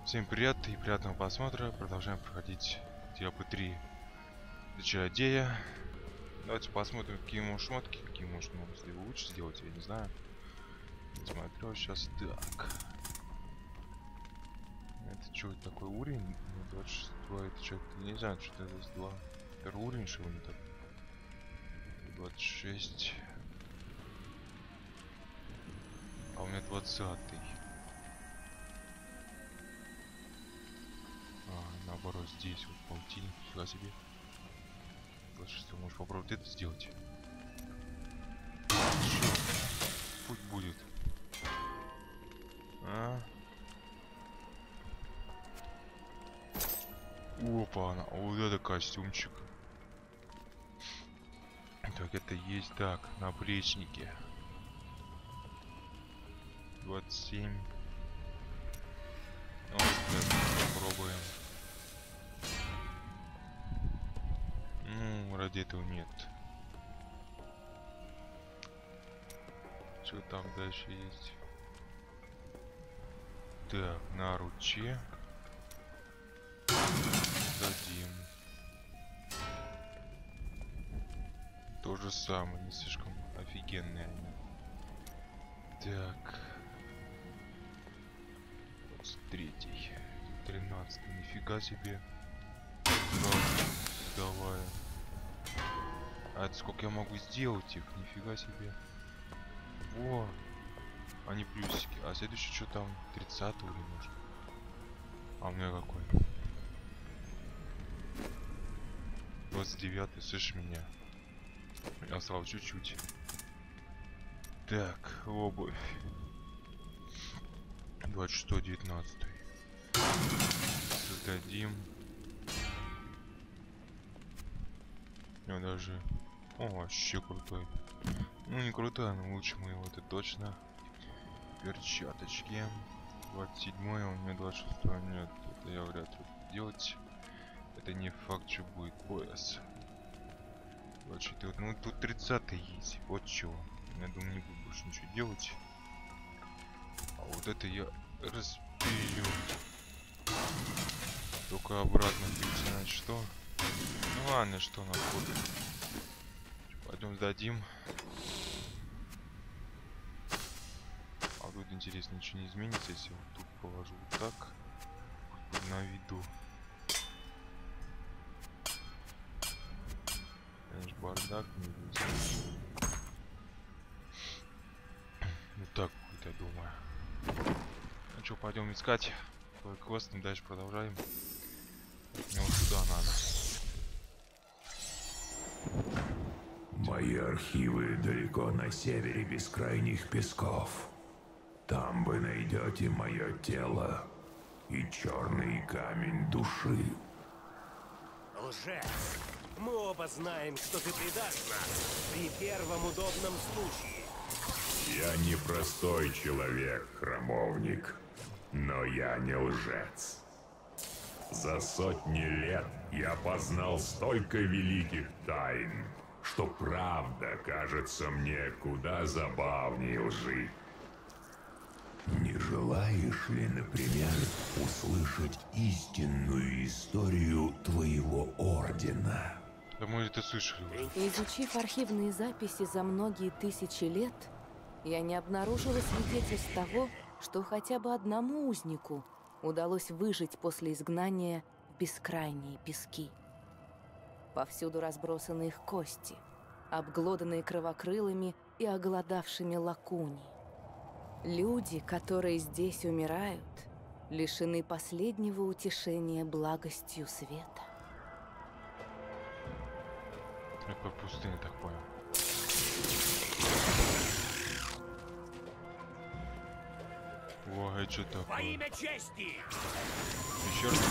Всем привет и приятного просмотра. Продолжаем проходить Diablo 3 Чародея. Давайте посмотрим, какие ему шмотки, какие можно лучше сделать, я не знаю. Смотрю сейчас. Так. Это что, такой уровень? 22, это что? Не знаю, что это за 2. Первый уровень, что ли, так? 26. А у меня 20-й. Наоборот, здесь вот полтинник, фига себе. 26, можешь попробовать это сделать. Путь будет. Опа, вот это костюмчик. Так, это есть, так, наплечники. 27. Ну, попробуем. Ну, ради этого нет. Что там дальше есть? Так, наручи. Дадим. То же самое, не слишком офигенные они. Так. 23-й. 13-й. Нифига себе. Давай. А это сколько я могу сделать их? Нифига себе. Во. Они плюсики. А следующий что там? 30-й или может? А у меня какой? 29-й, слышишь меня? Осталось чуть-чуть. Так, обувь. 26-й, 19-й. Создадим. Я даже... О, вообще крутой. Ну, не крутой, но лучше моего, это точно. Перчаточки. 27-й, у меня 26-й. Нет, это я вряд ли буду делать. Это не факт, что будет пояс. 24, ну тут 30-й есть. Вот чего. Я думаю, не буду больше ничего делать. А вот это я распилю. Только обратно перетянуть что? Ну ладно, что находим. Пойдем сдадим. А тут интересно, ничего не изменится, если вот тут положу вот так. На виду. Конечно, бардак не видно. Вот так будет, я думаю. Ну что, пойдем искать. Квестом дальше продолжаем. Мне вот сюда надо. Мои архивы далеко на севере бескрайних песков. Там вы найдете мое тело и черный камень души. Лжец! Мы оба знаем, что ты предашь нас при первом удобном случае. Я не простой человек, храмовник, но я не лжец. За сотни лет я познал столько великих тайн, что правда кажется мне куда забавнее лжи. Не желаешь ли, например, услышать истинную историю твоего ордена? Да мы это слышали уже. Изучив архивные записи за многие тысячи лет, я не обнаружила свидетельств того, что хотя бы одному узнику удалось выжить после изгнания в бескрайние пески. Повсюду разбросаны их кости, обглоданные кровокрылыми и оголодавшими лакуни. Люди, которые здесь умирают, лишены последнего утешения благостью света. Какой пустыня, так понял. О, это что такое? Во имя чести! Еще раз.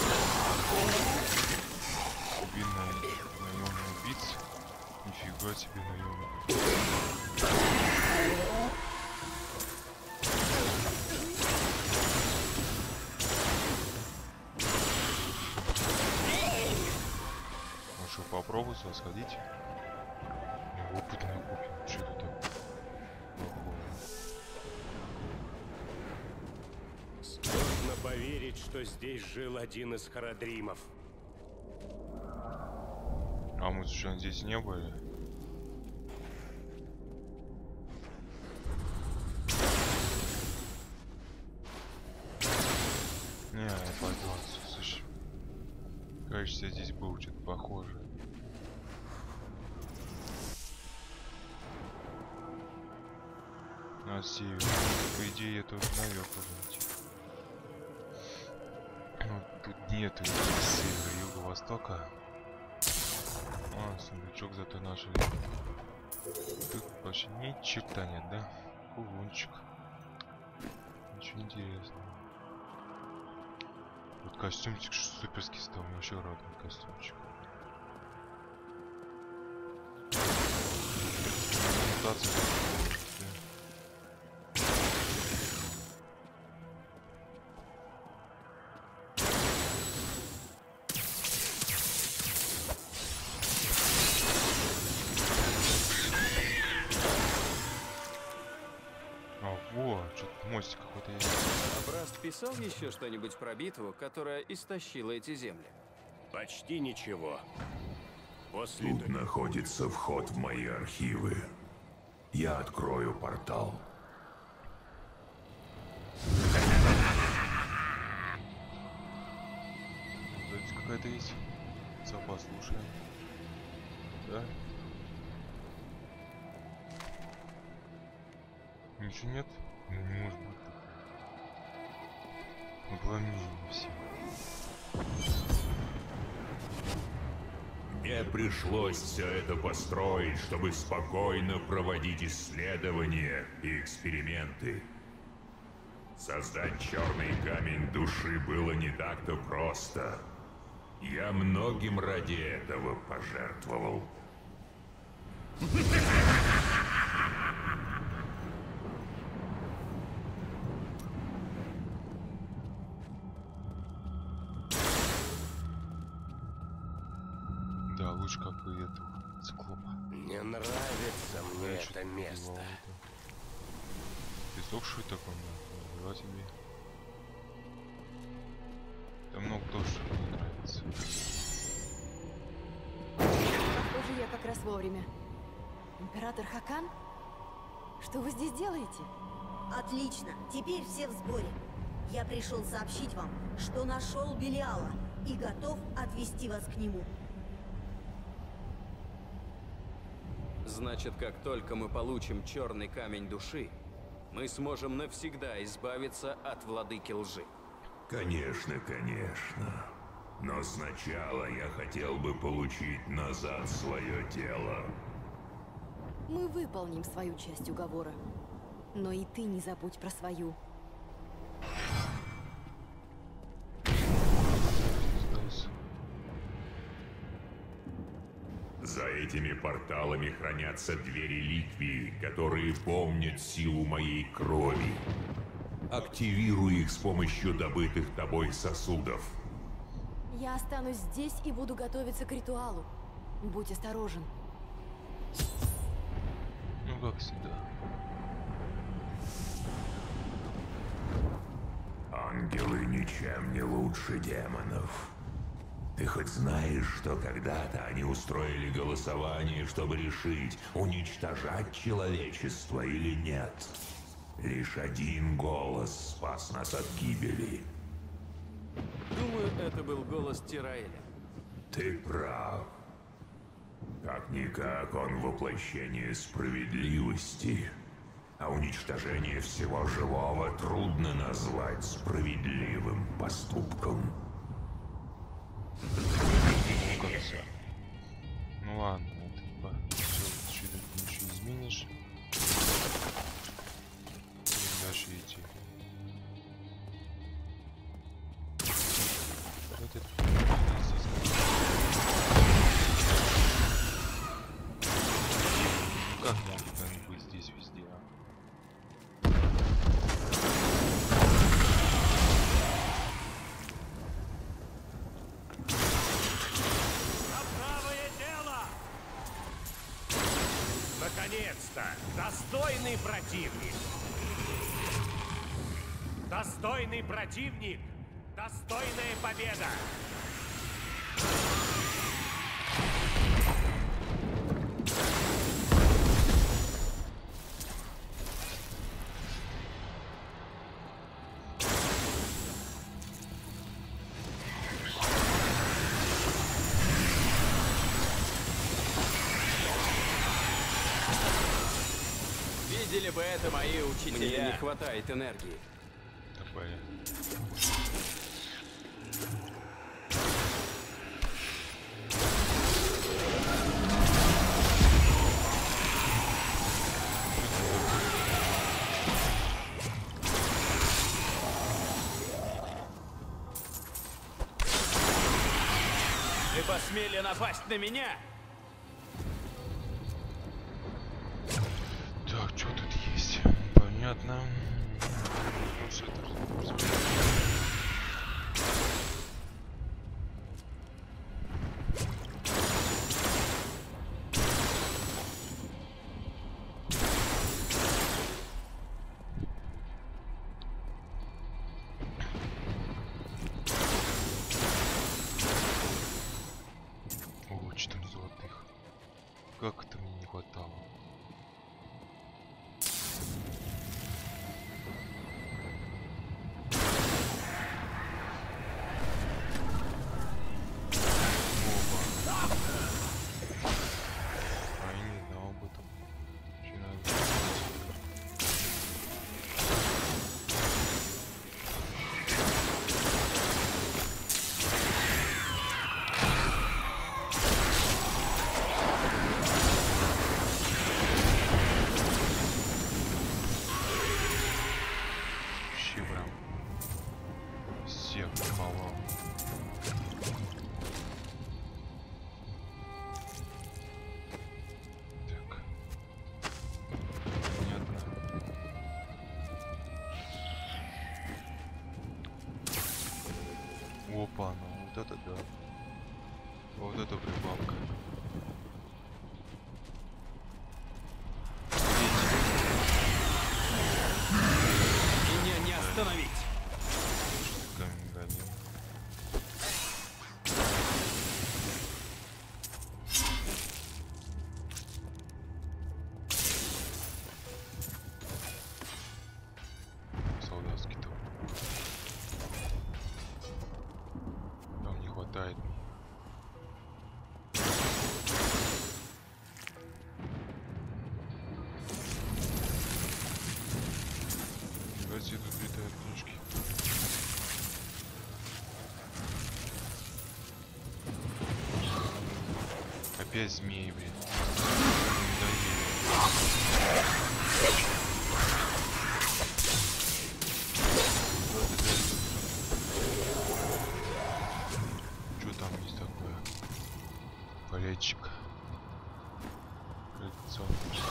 Наемный убийц. Нифига себе наемный. Ну что, попробуй сюда сходить. Опытная купим. Что это такое? Стоит поверить, что здесь жил один из Харадримов. А мы случайно здесь не были? Не, я пойду. Слушай, кажется, я здесь был что-то похоже. На север. По идее, я тоже наверх уже идти. Ну, тут нету севера, юго-востока. А, сундучок зато нашли. Тут вообще ни черта нет, да? Кулончик. Ничего интересного. Вот костюмчик суперский стал, мне вообще радует костюмчик. Что-то мостик какой-то есть. А Браст писал еще что-нибудь про битву, которая истощила эти земли? Почти ничего. После Тут находится вход в мои архивы. Я открою портал. Запись какая-то есть. Послушаем. Да? Ничего нет? Ну, не может быть такое. Обломили все. Мне пришлось все это построить, чтобы спокойно проводить исследования и эксперименты. Создать черный камень души было не так-то просто. Я многим ради этого пожертвовал. Да, лучше как бы этого циклопа. Не нравится мне это место. Песок такой, да, тебе. Там много тоже не нравится. Похоже, я как раз вовремя. Император Хакан? Что вы здесь делаете? Отлично, теперь все в сборе. Я пришел сообщить вам, что нашел Белиала и готов отвезти вас к нему. Значит, как только мы получим черный камень души, мы сможем навсегда избавиться от владыки лжи. Конечно, конечно. Но сначала я хотел бы получить назад свое тело. Мы выполним свою часть уговора. Но и ты не забудь про свою. За этими порталами хранятся две реликвии, которые помнят силу моей крови. Активируй их с помощью добытых тобой сосудов. Я останусь здесь и буду готовиться к ритуалу. Будь осторожен. Ну как всегда. Ангелы ничем не лучше демонов. Ты хоть знаешь, что когда-то они устроили голосование, чтобы решить, уничтожать человечество или нет? Лишь один голос спас нас от гибели. Думаю, это был голос Тираэля. Ты прав. Как-никак он воплощение справедливости. А уничтожение всего живого трудно назвать справедливым поступком. Ну ладно, это типа все чуть-чуть ничего изменишь. И дальше идти. Как могут они быть здесь везде, а? правое дело! Наконец-то! Достойный противник! Достойный противник Достойная победа! Видели бы это мои учителя. Мне не хватает энергии. Такое. Вы посмели напасть на меня? Так, что тут есть? Понятно. Ну, всё это О, 4 золотых. Как это мне не хватало? А я не знал об этом. Очень надо. Вообще прям всех порвал. Так. Понятно. Опа, ну вот это да. Вот это прибавка. Меня не остановить. Камень гонил. Солдатский топ. Там не хватает. Давайте тут летают книжки. Опять змеи, блин. Что там есть такое? Полетчик. Кольцо.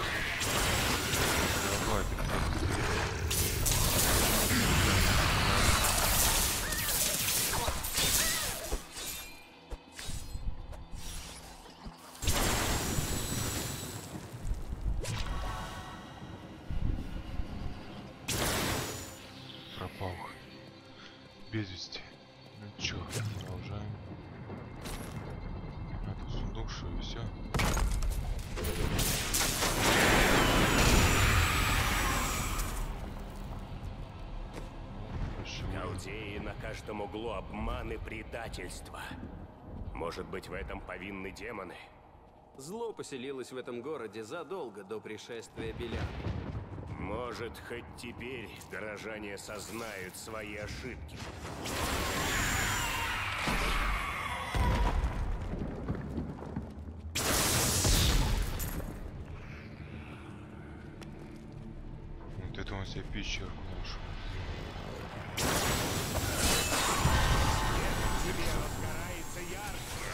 Давай, ты пропал. Без вести. Ну чё, продолжаем. Это сундук, что и все. Галдеи на каждом углу обман и предательство. Может быть, в этом повинны демоны? Зло поселилось в этом городе задолго до пришествия Беляла. Может, хоть теперь горожане сознают свои ошибки. Вот это он себе пещерку нашел. Тебе разгорается ярче.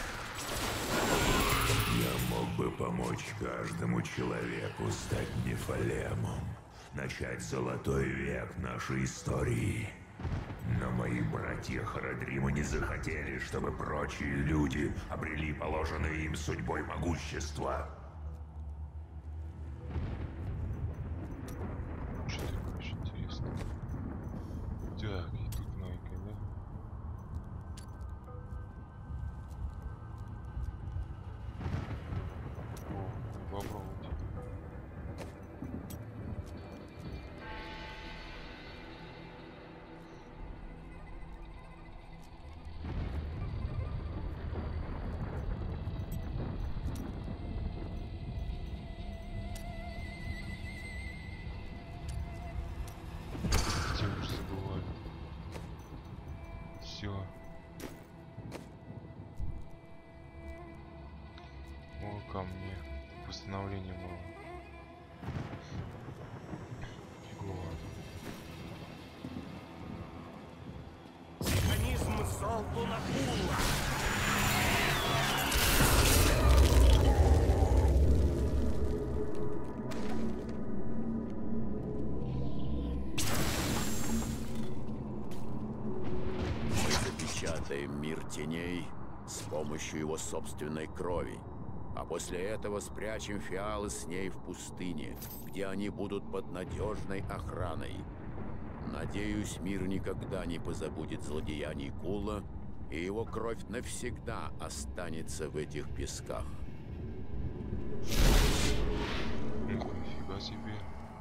Я мог бы помочь каждому человеку стать Нефалемом, начать золотой век нашей истории. Но мои братья Харадрима не захотели, чтобы прочие люди обрели положенное им судьбой могущество. Что такое очень интересно. Так, и тут майка, да? восстановления мало. Фигово. Механизм Солтунакула. Мы запечатаем мир теней с помощью его собственной крови. А после этого спрячем фиалы с ней в пустыне, где они будут под надежной охраной. Надеюсь, мир никогда не позабудет злодеяний Кула, и его кровь навсегда останется в этих песках. Нифига себе.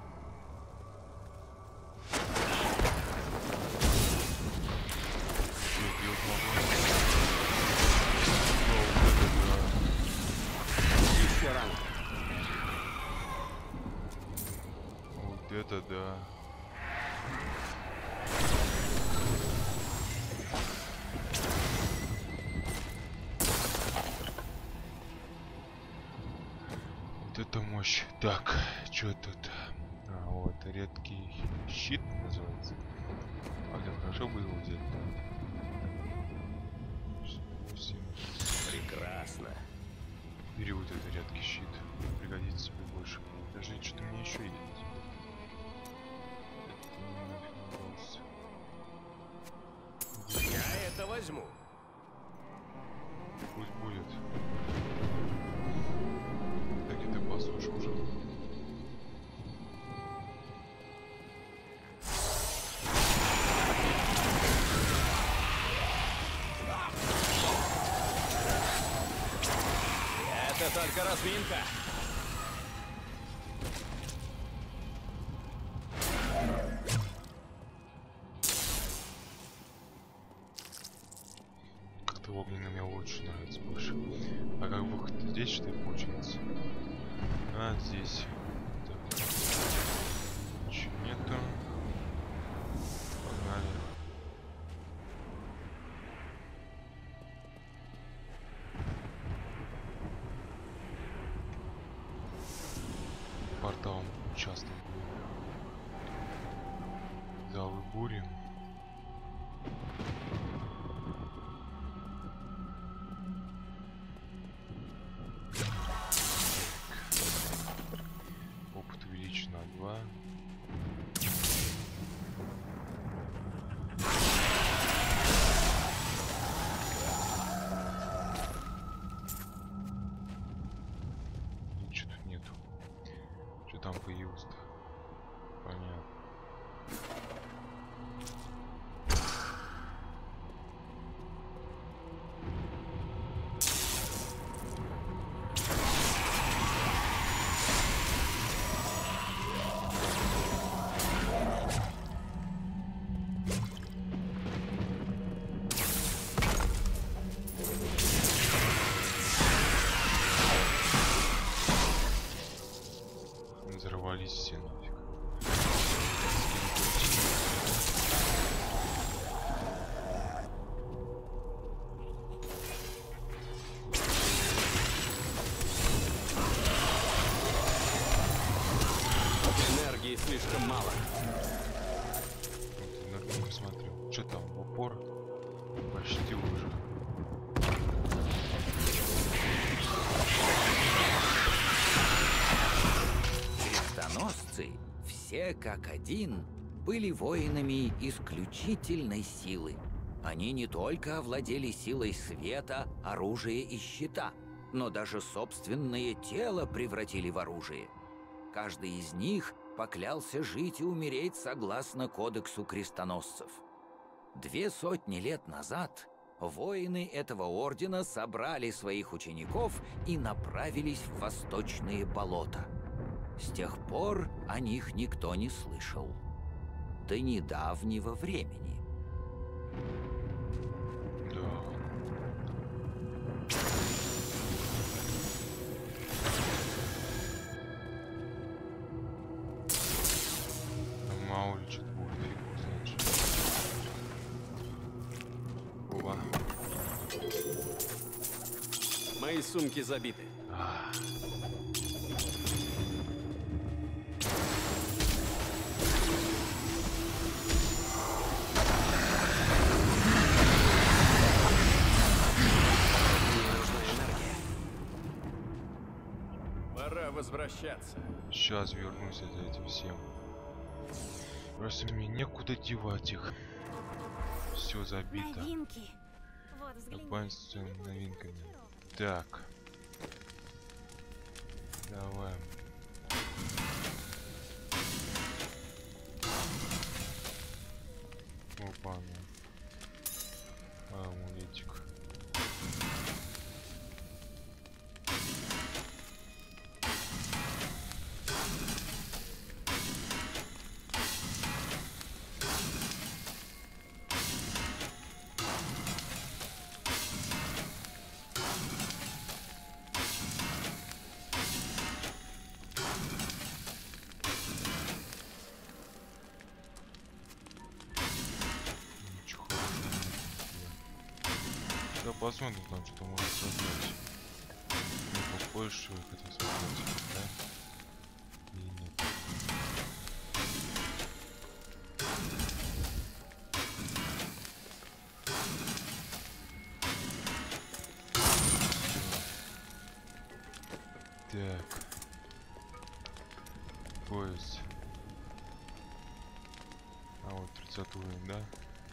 Еще ранг. Вот это да. Вот это мощь. Так, что тут? А, вот, редкий щит называется. А где хорошо бы его взять? 8. Прекрасно. Бери вот этот редкий щит. Пригодится тебе больше. Даже что-то мне еще есть. Это мне нафиг не удалось. Я это возьму. Пусть будет. Так это послушай уже. Это только разминка. Как-то огненный мне лучше нравится больше. А как выход здесь, что ли, получается? А, здесь. Так. Ничего нету. Погнали. Порталом участвовал. Залы бури. Опыт увеличен на 2. Ничего тут нету. Что там появилось-то? Понятно. Взорвались все нафиг. Энергии слишком мало. Вот, энергию посмотрю. Что там, в упор? Почти уже. Крестоносцы, все как один, были воинами исключительной силы. Они не только овладели силой света, оружия и щита, но даже собственное тело превратили в оружие. Каждый из них поклялся жить и умереть согласно кодексу крестоносцев. 200 лет назад воины этого ордена собрали своих учеников и направились в восточные болота. С тех пор о них никто не слышал. До недавнего времени. Да. Мало ли что-то будет, фиг его знает, что. Опа. Мои сумки забиты. возвращаться. Сейчас вернусь за этим всем. Просто мне некуда девать их. Все забито. Новинки. Вот, взгляни. Напасть новинками. Так. Давай. Опа, амулетик. Да, посмотрим там, что можно создать. Ну, побольше я хотел создать, да? Или нет? Так. Пояс. А вот 30 уровень, да?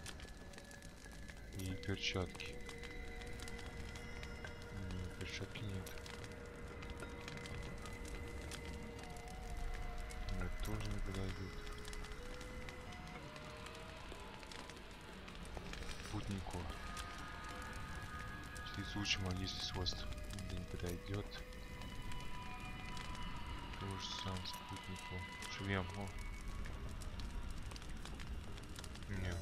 И перчатки. Перчатки нет. Нет, тоже не подойдет. Путнику. Чтецу магический свойств не подойдет. То же самое спутнику. Шлем. О. Нет.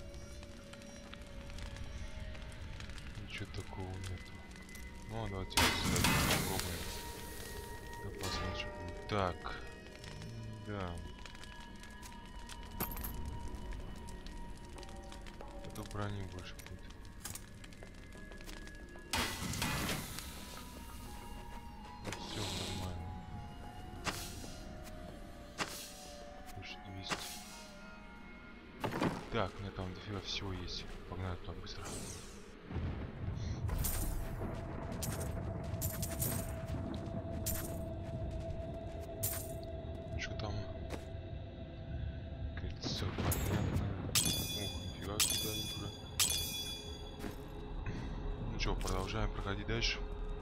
Ничего такого нету. Ну, давайте попробуем. Да, посмотрим, что будет. Так. Да. Это брони больше будет. Все нормально. Больше 200. Так, у меня там дофига всего есть. Погнали туда быстро. Что там? Кольцо, понятно. Ух, нифига сюда уже. Ну что, продолжаем проходить дальше.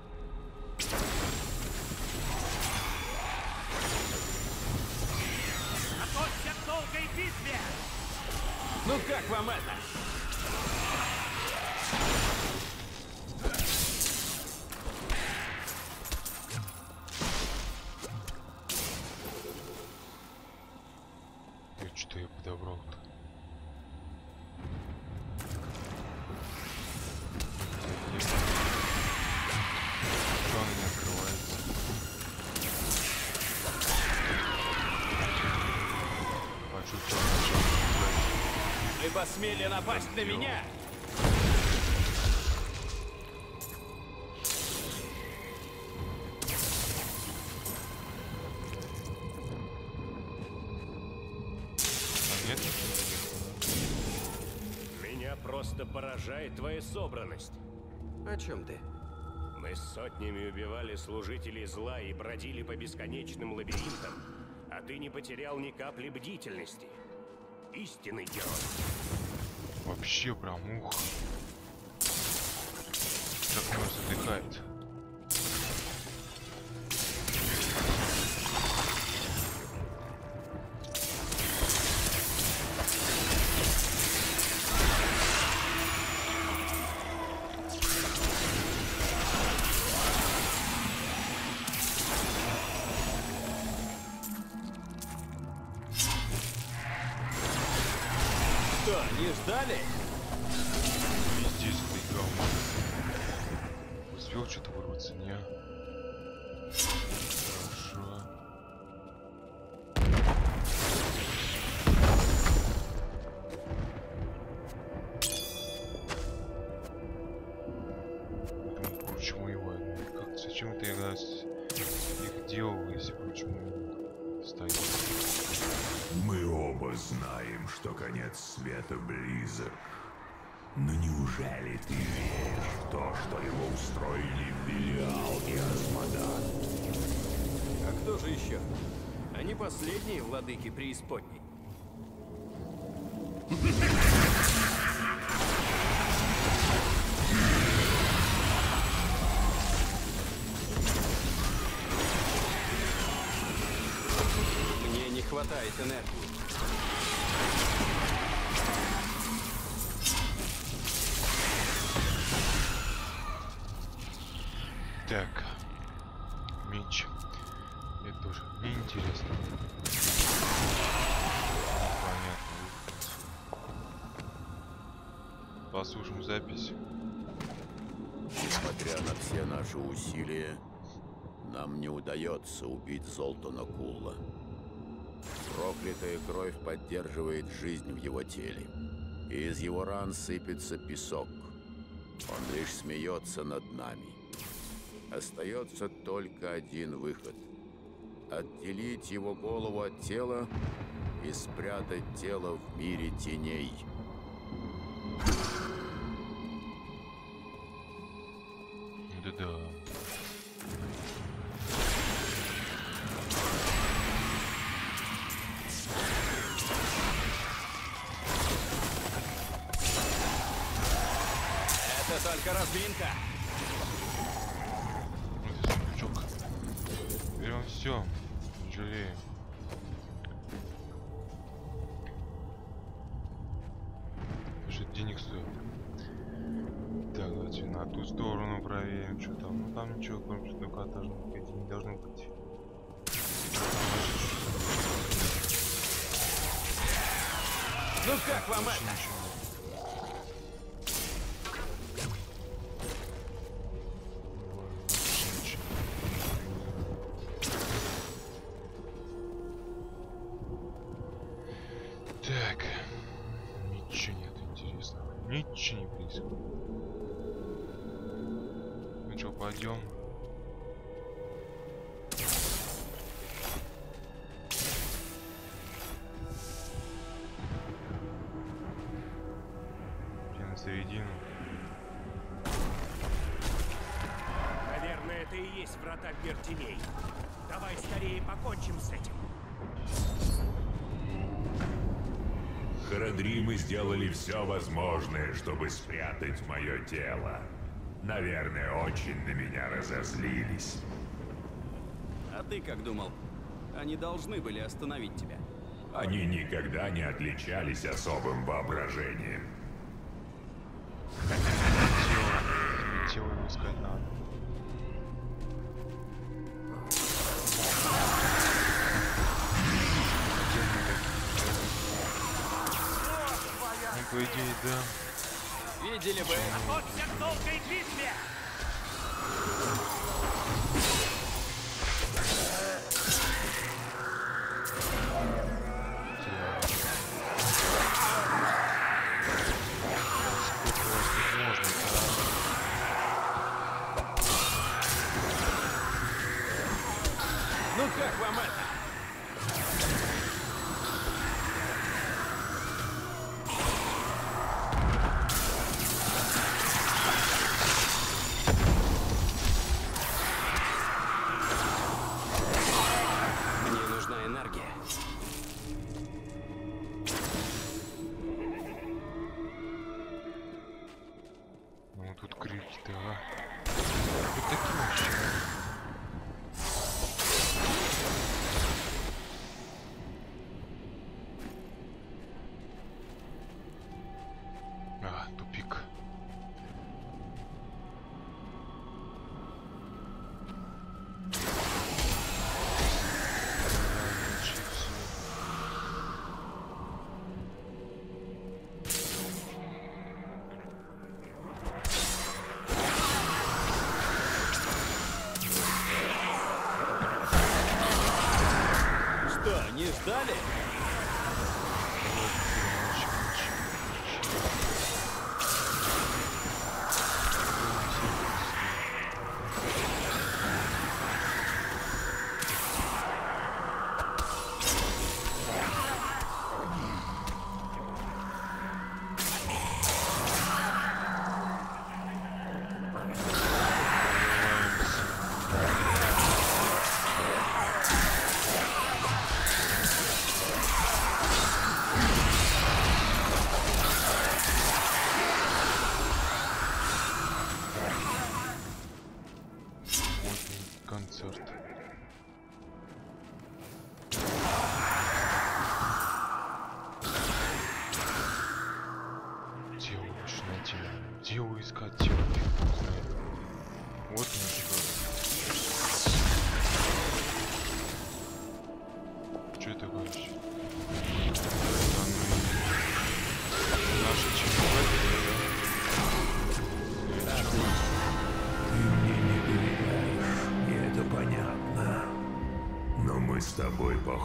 Готовься к долгой битве! Ну как вам это? Что я подобрал-то? Что она не открывается? Почувствовал начало. Вы посмели напасть на меня? Нет? Меня просто поражает твоя собранность. О чем ты? Мы с сотнями убивали служителей зла и бродили по бесконечным лабиринтам, а ты не потерял ни капли бдительности. Истинный герой. Вообще прям ух. Как меня задыхает. Что, не ждали? Здесь этой говно. Успел что-то вырваться, не? Хорошо. Думаю, почему его? Как, зачем ты их делал, если почему стоит? Мы оба знаем, что конец света близок. Но неужели ты веришь в то, что его устроили Белиал и Асмодан? А кто же еще? Они последние владыки преисподней. Мне не хватает энергии. Так. Меч. Это тоже неинтересно. Понятно. Послушаем запись. Несмотря на все наши усилия, нам не удается убить Золтана Кулла. Проклятая кровь поддерживает жизнь в его теле. И из его ран сыпется песок. Он лишь смеется над нами. Остается только один выход. Отделить его голову от тела и спрятать тело в мире теней. Да-да. Это только разминка. Вот это сундучок. Берем все. Не жалеем. Потому что денег стоит. Так, давайте на ту сторону проверим, что там. Ну там ничего, кроме сундука не должно быть. Ну как вам Больше это? ничего нет. Больше ничего. Так, ничего нет интересного. Ничего не происходит. Ну что, пойдем? На середину. Наверное, это и есть врата в мир теней. Давай скорее покончим с этим. Харадримы сделали все возможное, чтобы спрятать мое тело. Наверное, очень на меня разозлились. А ты как думал? Они должны были остановить тебя. Они никогда не отличались особым воображением. Тело его искать надо. Ну, по идее, да. Видели бы. Охоться к долгой битве! Ну как вам это? Мне нужна энергия. Ну тут крики-то, а. Вот такие вообще. А, тупик. Что, не ждали?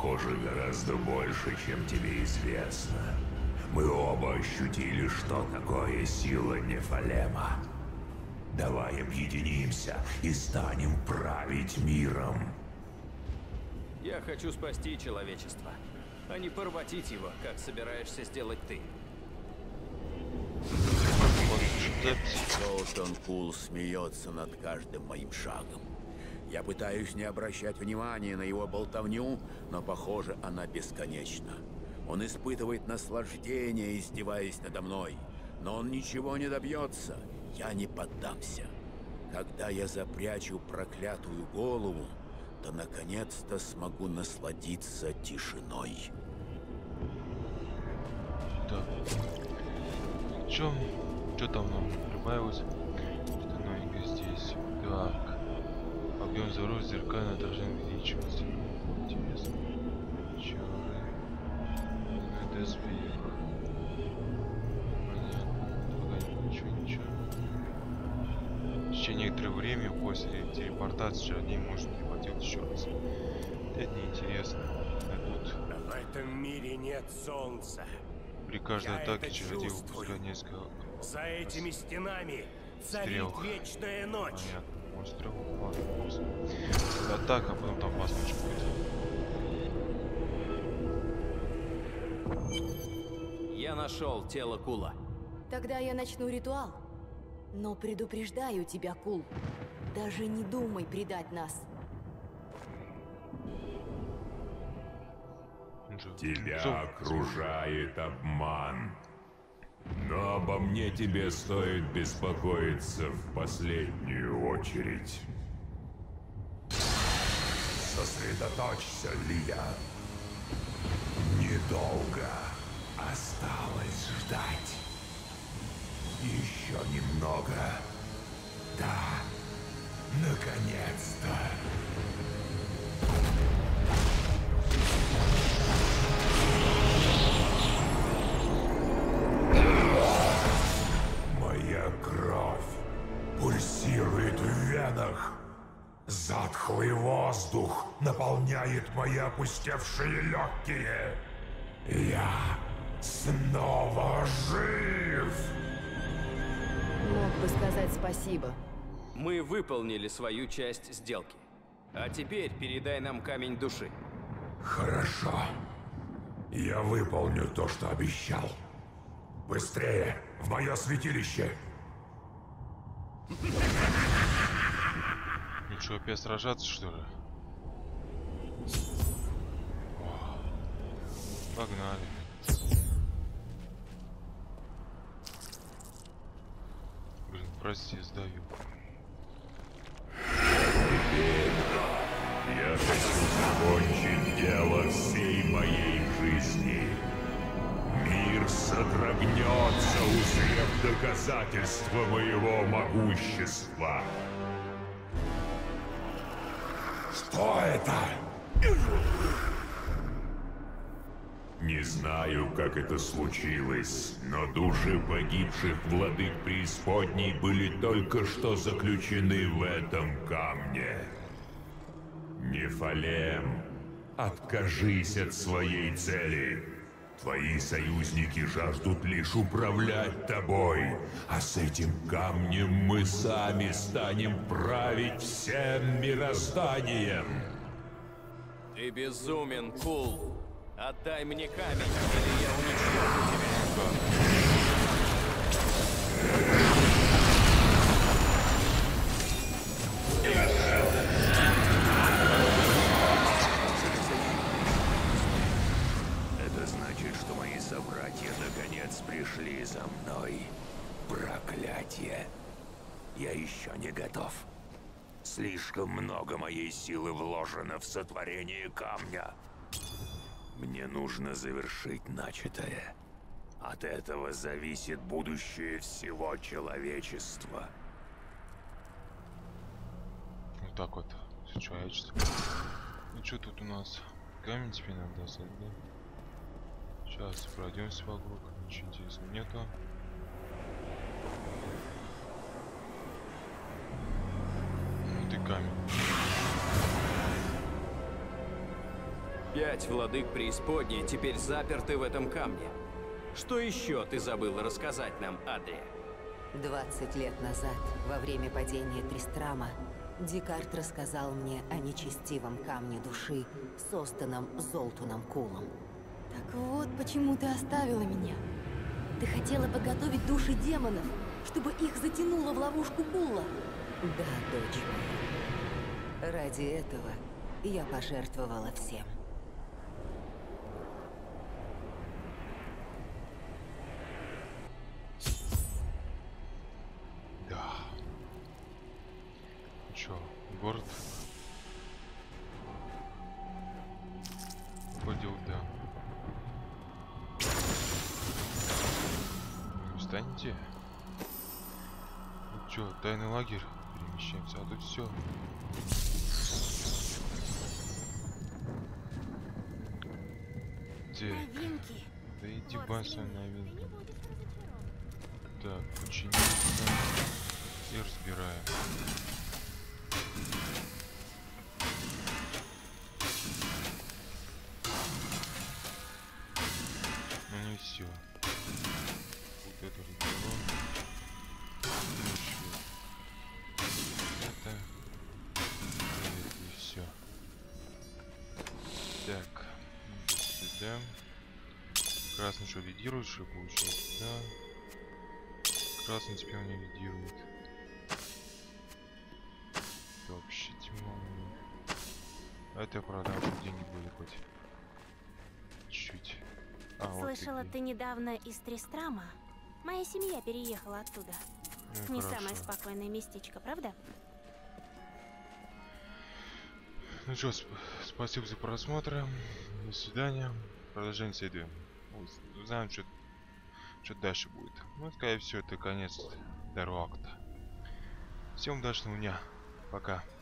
похоже, гораздо больше, чем тебе известно. Мы оба ощутили, что такое сила Нефалема. Давай объединимся и станем править миром. Я хочу спасти человечество, а не порватить его, как собираешься сделать ты. Золтан Кул смеется над каждым моим шагом. Я пытаюсь не обращать внимания на его болтовню, но, похоже, она бесконечна. Он испытывает наслаждение, издеваясь надо мной. Но он ничего не добьется. Я не поддамся. Когда я запрячу проклятую голову, то наконец-то смогу насладиться тишиной. Так. Чё там нам прибавилось? Что новенькое здесь? Так. Объем здоровья зеркально должен увеличиваться. Интересно. Чары. Доспех. Понятно. Ничего. В течение некоторого времени после телепортации чародей может телепортировать еще раз. Это неинтересно. В этом мире нет солнца. При каждой Я атаке это чародей чувствую. выпускает несколько За этими стенами царит стрел. вечная ночь. Понятно. Может, стрел? Ладно, просто. Атака, а потом там посмотрим, будет. Я нашел тело Кула. Тогда я начну ритуал. Но предупреждаю тебя, Кул. Даже не думай предать нас. Тебя окружает обман. Но обо мне тебе стоит беспокоиться в последнюю очередь. Сосредоточься, Лия. Недолго осталось ждать. Еще немного. Да, наконец-то. Моя кровь пульсирует в венах. Затхлый воздух наполняет мои опустевшие легкие. Я снова жив. Мог бы сказать спасибо. Мы выполнили свою часть сделки. А теперь передай нам камень души. Хорошо. Я выполню то, что обещал. Быстрее, в мое святилище. Ну что, опять сражаться, что ли? О, погнали. Блин, прости, сдаю. Теперь я хочу закончить дело всей моей жизни. Мир содрогнется, узрев доказательства моего могущества. Что это? Не знаю, как это случилось, но души погибших владык преисподней были только что заключены в этом камне. Нефалем, откажись от своей цели. Твои союзники жаждут лишь управлять тобой, а с этим камнем мы сами станем править всем мирозданием. Ты безумен, Кул. Отдай мне камень, или я уничтожу тебя. Это значит, что мои собратья наконец пришли за мной. Проклятие. Я еще не готов. Слишком много моей силы вложено в сотворение камня. Мне нужно завершить начатое. От этого зависит будущее всего человечества. Вот так вот. Все человечество. Ну что тут у нас? Камень теперь надо достать, да? Сейчас пройдемся вокруг. Ничего интересного нету. Вот и камень. 5 владык преисподней теперь заперты в этом камне. Что еще ты забыл рассказать нам, Адрия? 20 лет назад, во время падения Тристрама, Декарт рассказал мне о нечестивом камне души, созданном Золтуном Кулом. Так вот, почему ты оставила меня. Ты хотела подготовить души демонов, чтобы их затянуло в ловушку Кула. Да, дочь моя. Ради этого я пожертвовала всем. Да. Чё, город? Входил, да. Вы встанете? Ну чё, тайный лагерь? Перемещаемся, а тут все. Новинки. Да иди Вот, баса взгляни, новинки. ты не будешь разочарован. Так, ученица. И разбираем. Ну не все. Вот это разберем. Ну еще. Это. И все. Так. До сюда. Красный что, лидирует, что получается? Да. Красный теперь у меня лидирует. Это вообще тьма. Это я продам, чтобы деньги были хоть. Чуть. А, Слышала, вот ты недавно из Тристрама? Моя семья переехала оттуда. Ну, Не хорошо. самое спокойное местечко, правда? Ну что, спасибо за просмотр. До свидания. Продолжение следует. Узнаем, что дальше будет. Ну, скорее всего, это конец второго акта. Всем удачного дня. Пока.